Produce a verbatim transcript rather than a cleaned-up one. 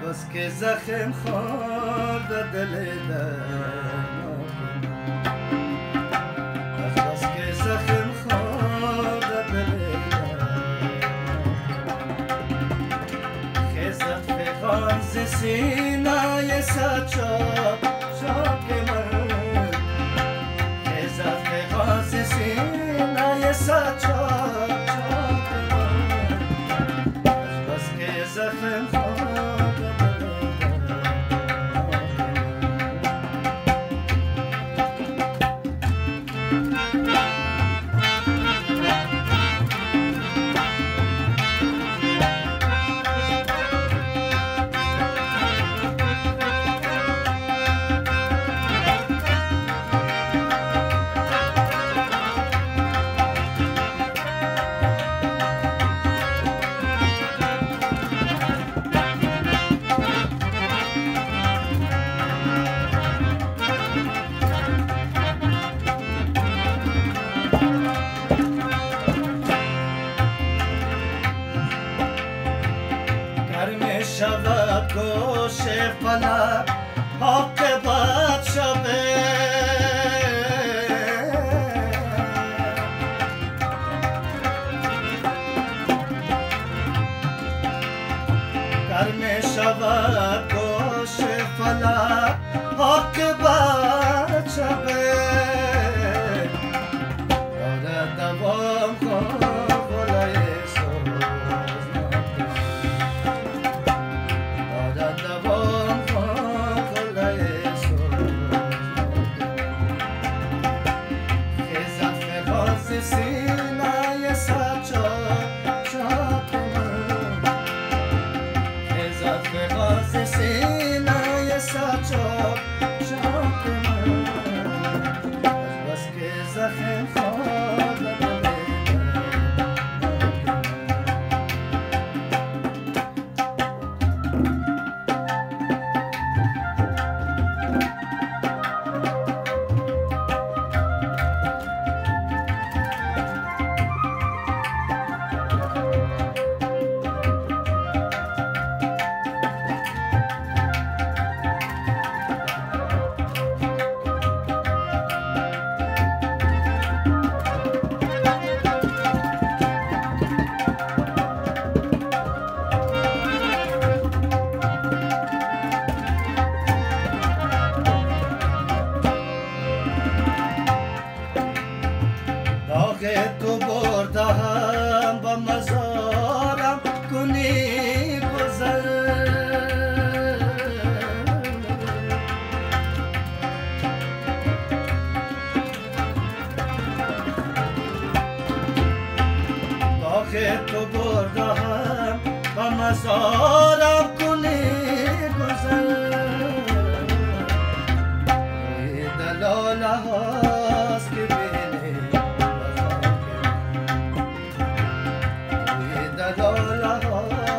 بس که زخم خورده دل از بس که زخم خورده دل خیزد فقان ز سینه صد شاک شاک من خیزد فقان ز سینه صد شاک شاک من از بس که زخم خورده شود گوش فلک عاقبت شبه گرم شود گوش فلک عاقبت شبه دارد دوام کن تو بردم با مزارم کنی گذر داغ تو بردم با مزارم کنی گذر روی دلاله هاست که La la la